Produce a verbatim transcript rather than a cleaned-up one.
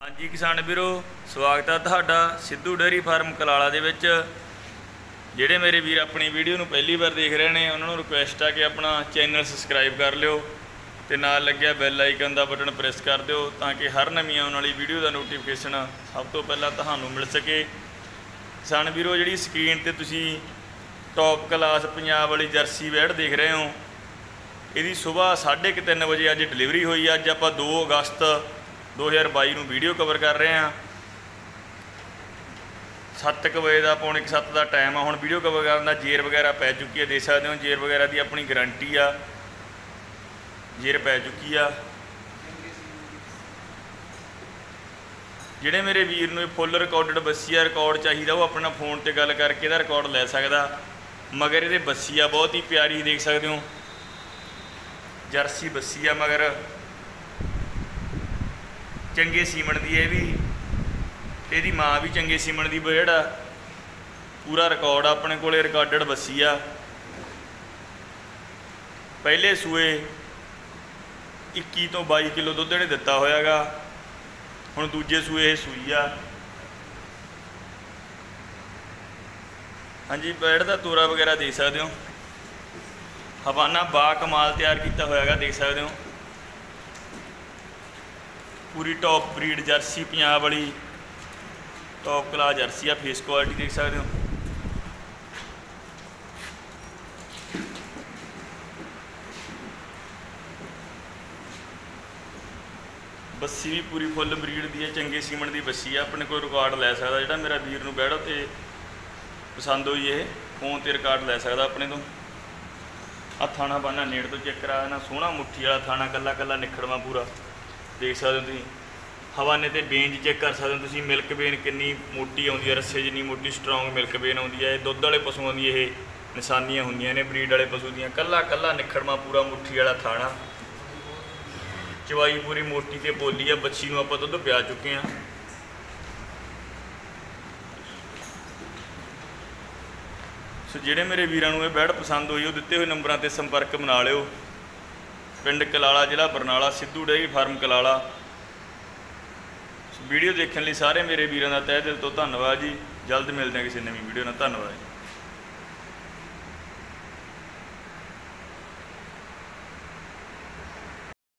हाँ जी किसान वीरो, स्वागत है तुहाडा सिद्धू डेयरी फार्म कलाला दे विच। जिहड़े मेरे वीर अपनी वीडियो नूं पहली बार देख रहे हैं उन्होंने रिक्वेस्ट है कि अपना चैनल सबसक्राइब कर लिओ ते नाल लग्गिया बैल आइकन का बटन प्रेस कर दिओ ताकि हर नवीं आउण वाली वीडियो का नोटिफिकेशन सब तो पहला तुहानूं मिल सके। किसान वीरो, जिहड़ी स्क्रीन ते तुसीं टॉप क्लास पंजाब वाली जर्सी वैड़ देख रहे हो, इहदी सुबह साढ़े क तीन बजे अज डिलीवरी हुई। अज आपां दो अगस्त दो हज़ार बाई नूं वीडियो कवर कर रहे हैं। सत्त क बजे का पौने क सत्त का टाइम आ। हुण वीडियो कवर करन दा जेर वगैरह पै चुकी है, देख सकते हो। जेर वगैरह की अपनी गारंटी आ, जेर पै चुकी आ। जिहड़े मेरे वीर नूं फुल रिकॉर्डड बस्सी आ रिकॉर्ड चाहिए वो अपना फोन ते गल करके इहदा रिकॉर्ड लै सकदा। मगर इहदे बस्सी आ बहुत ही प्यारी, देख सकते हो। जर्सी बस्सी आ मगर चंगे सीमन की है भी, यदी माँ भी चंगे सीमन की जेड़ा पूरा रिकॉर्ड अपने को रिकॉर्डड बस्सी आ। पहले सूए इक्की तो बाई किलो दुध ने दिता होयागा। हुण दूजे सूए ये सूई आ। हाँ जी, बैड़ का तोरा वगैरह देख सकते हो। हवाना बा कमाल तैयार किया होयागा, देख सकते हो। पूरी टॉप ब्रीड जर्सी पंजाब वाली टॉप क्लास जर्सी आ। फेस क्वालिटी देख सकते हो। बस्सी भी पूरी फुल ब्रीड की है, चंगे सीमन की बस्सी है। अपने कोई रिकॉर्ड लै सकता, जो मेरा वीर नूं बैड़ ते पसंद हुई है फोन ते रिकॉर्ड लै सकता अपने तो। आ थाना बाना नेड़ तो चेक करा ना, सोहना मुट्ठी वाला थाना, कला कला निखड़वा पूरा देख सकते हो तुसीं। हवाने ते बेंज चेक कर सकते हो तुसीं। मिल्क बेन कितनी मोटी आउंदी है, रस्से जिन्नी मोटी स्ट्रोंग मिल्क बेन आउंदी है। दुध वाले पशुओं की ये निशानियां होंदियां ने, ब्रीड वाले पशु दियां। कला कला निखड़वा पूरा मुट्ठी वाला थाना, चवाई पूरी मोटी ते बोली है। बच्ची नूं आपां दुध पिया चुके हैं। सो जिहड़े मेरे वीरां नूं इह बैड़ पसंद हुई, वो दिते हुए नंबरां ते संपर्क बना लिओ। पिंड कलाला, जिला Barnala, Sidhu dairy farm Kalala. Video देखने लिए सारे मेरे वीरों का तह दिल तो धन्यवाद जी। जल्द मिलते हैं किसी नवीं वीडियो नाल। धन्यवाद।